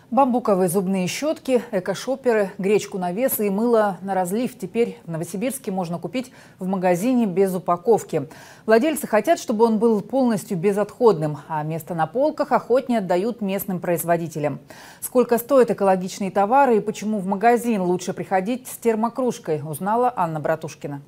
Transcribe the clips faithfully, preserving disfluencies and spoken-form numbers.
Бамбуковые зубные щетки, экошоперы, гречку на вес и мыло на разлив теперь в Новосибирске можно купить в магазине без упаковки. Владельцы хотят, чтобы он был полностью безотходным, а место на полках охотнее отдают местным производителям. Сколько стоят экологичные товары и почему в магазин лучше приходить с термокружкой, узнала Анна Братушкина.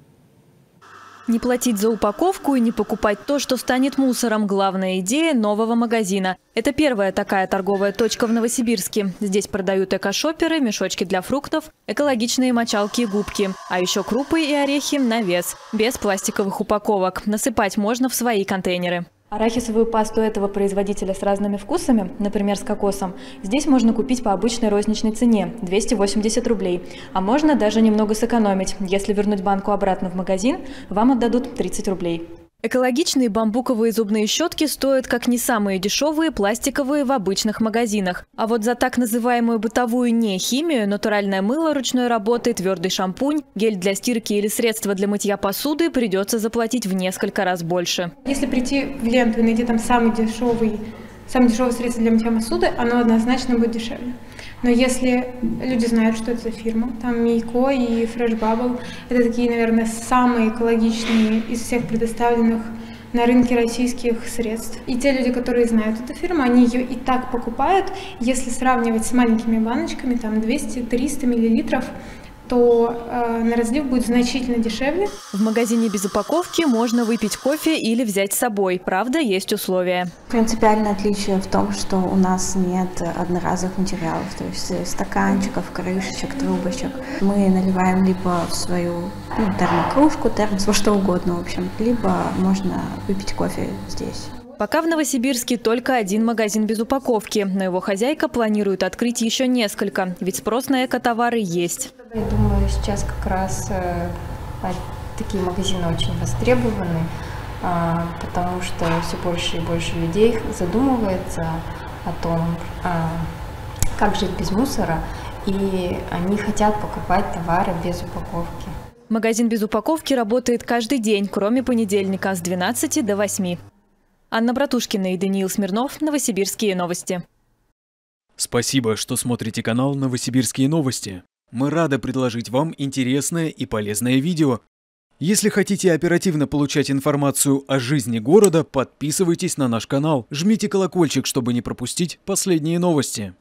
Не платить за упаковку и не покупать то, что станет мусором – главная идея нового магазина. Это первая такая торговая точка в Новосибирске. Здесь продают экошоперы, мешочки для фруктов, экологичные мочалки и губки. А еще крупы и орехи на вес, без пластиковых упаковок. Насыпать можно в свои контейнеры. Арахисовую пасту этого производителя с разными вкусами, например, с кокосом, здесь можно купить по обычной розничной цене – двести восемьдесят рублей. А можно даже немного сэкономить. Если вернуть банку обратно в магазин, вам отдадут тридцать рублей. Экологичные бамбуковые зубные щетки стоят как не самые дешевые пластиковые в обычных магазинах. А вот за так называемую бытовую нехимию, натуральное мыло ручной работы, твердый шампунь, гель для стирки или средства для мытья посуды придется заплатить в несколько раз больше. Если прийти в ленту и найти там самый дешевый, самое дешевое средство для мытья посуды, оно однозначно будет дешевле. Но если люди знают, что это за фирма, там Мийко и Fresh Bubble, это такие, наверное, самые экологичные из всех предоставленных на рынке российских средств. И те люди, которые знают эту фирму, они ее и так покупают. Если сравнивать с маленькими баночками, там двести-триста миллилитров, то э, на разлив будет значительно дешевле. В магазине без упаковки можно выпить кофе или взять с собой. Правда, есть условия. Принципиальное отличие в том, что у нас нет одноразовых материалов, то есть стаканчиков, крышечек, трубочек. Мы наливаем либо в свою ну, термокружку, термос, во что угодно, в общем, либо можно выпить кофе здесь. Пока в Новосибирске только один магазин без упаковки, но его хозяйка планирует открыть еще несколько, ведь спрос на экотовары есть. Я думаю, сейчас как раз э, такие магазины очень востребованы, э, потому что все больше и больше людей задумывается о том, э, как жить без мусора, и они хотят покупать товары без упаковки. Магазин без упаковки работает каждый день, кроме понедельника, с двенадцати до восьми. Анна Братушкина и Даниил Смирнов. Новосибирские новости. Спасибо, что смотрите канал «Новосибирские новости». Мы рады предложить вам интересное и полезное видео. Если хотите оперативно получать информацию о жизни города, подписывайтесь на наш канал, жмите колокольчик, чтобы не пропустить последние новости.